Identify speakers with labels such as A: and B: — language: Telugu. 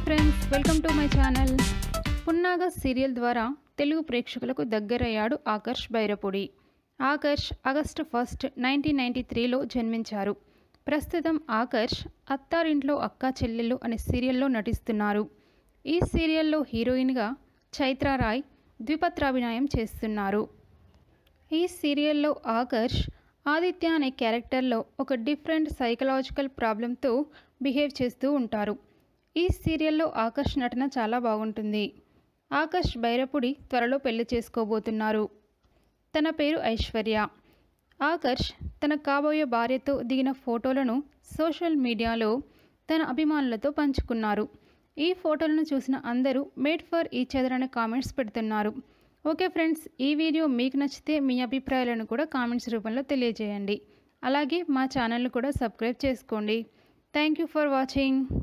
A: Friends, welcome to my channel. Punnaga serial ద్వారా తెలుగు ప్రేక్షకులకు దగ్గరయ్యాడు ఆకర్ష్ బైరపుడి. ఆకర్ష్ ఆగస్టు 1, 1993లో జన్మించారు. ప్రస్తుతం ఆకర్ష్ అత్తారింట్లో అక్కాచెల్లెలు అనే సీరియల్లో నటిస్తున్నారు. ఈ సీరియల్లో హీరోయిన్గా చైత్రారాయ్ ద్విపాత్రాభినయం చేస్తున్నారు. ఈ సీరియల్లో ఆకర్ష్ ఆదిత్య అనే క్యారెక్టర్లో ఒక డిఫరెంట్ సైకలాజికల్ ప్రాబ్లంతో బిహేవ్ చేస్తూ ఉంటారు. ఈ సీరియల్లో ఆకర్ష్ నటన చాలా బాగుంటుంది. ఆకర్ష్ బైరపుడి త్వరలో పెళ్లి చేసుకోబోతున్నారు. తన పేరు ఐశ్వర్య. ఆకర్ష్ తన కాబోయే భార్యతో దిగిన ఫోటోలను సోషల్ మీడియాలో తన అభిమానులతో పంచుకున్నారు. ఈ ఫోటోలను చూసిన అందరూ మేడ్ ఫర్ ఈచ్ అదర్ అనే కామెంట్స్ పెడుతున్నారు. ఓకే ఫ్రెండ్స్, ఈ వీడియో మీకు నచ్చితే మీ అభిప్రాయాలను కూడా కామెంట్స్ రూపంలో తెలియజేయండి. అలాగే మా ఛానల్ని కూడా సబ్స్క్రైబ్ చేసుకోండి. Thank you for watching.